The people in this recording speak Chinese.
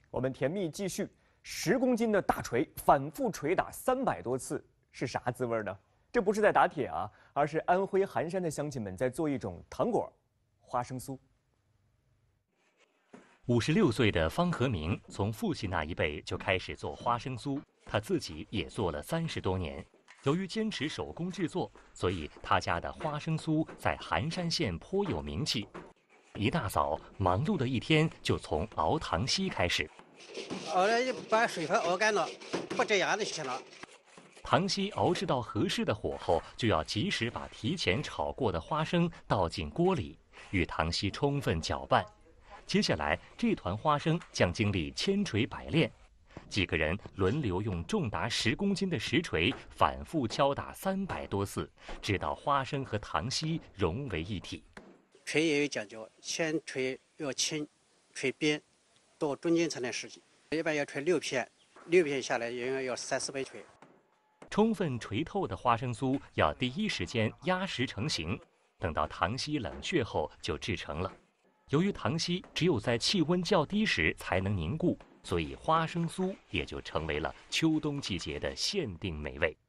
我们甜蜜继续，10公斤的大锤反复捶打300多次，是啥滋味呢？这不是在打铁啊，而是安徽含山的乡亲们在做一种糖果——花生酥。 56岁的方和明从父亲那一辈就开始做花生酥，他自己也做了30多年。由于坚持手工制作，所以他家的花生酥在含山县颇有名气。一大早，忙碌的一天就从熬糖稀开始。 熬了把水分熬干了，不这样就行了。 糖稀熬制到合适的火候，就要及时把提前炒过的花生倒进锅里，与糖稀充分搅拌。接下来，这团花生将经历千锤百炼。几个人轮流用重达10公斤的实锤反复敲打300多次，直到花生和糖稀融为一体。 锤也有讲究，先锤要轻，锤边，到中间才能实际。一般要锤6片，6片下来应该要3、4倍锤。 充分锤透的花生酥要第一时间压实成型，等到糖稀冷却后就制成了。由于糖稀只有在气温较低时才能凝固，所以花生酥也就成为了秋冬季节的限定美味。